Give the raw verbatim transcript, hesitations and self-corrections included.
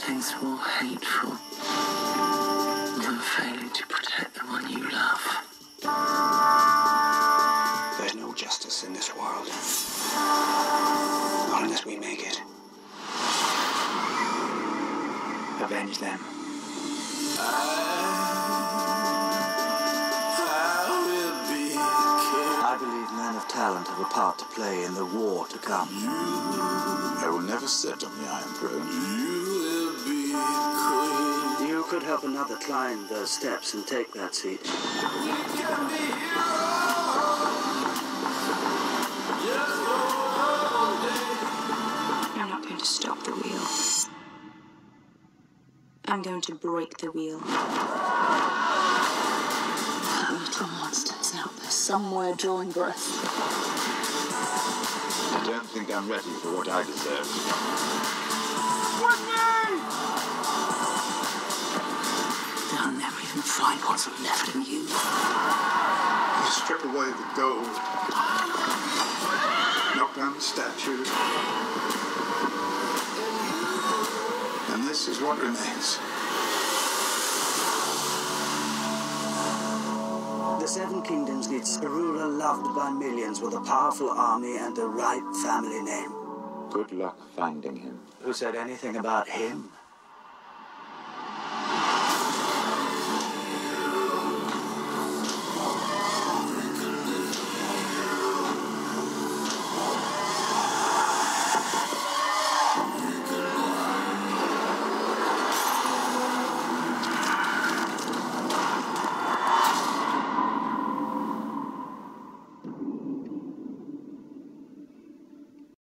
nothing's more hateful than failing to protect the one you love. There's no justice in this world. Not unless we make it. Avenge them. I believe men of talent have a part to play in the war to come. I will never sit on the Iron Throne. You could help another climb those steps and take that seat. I'm not going to stop the wheel. I'm going to break the wheel. That little monster's out there somewhere drawing breath. I don't think I'm ready for what I deserve. They'll never even find what's left of you. You strip away the gold. Knock down the statue. And this is what remains. The Seven Kingdoms needs a ruler loved by millions with a powerful army and the right family name. Good luck finding him. Who said anything about him?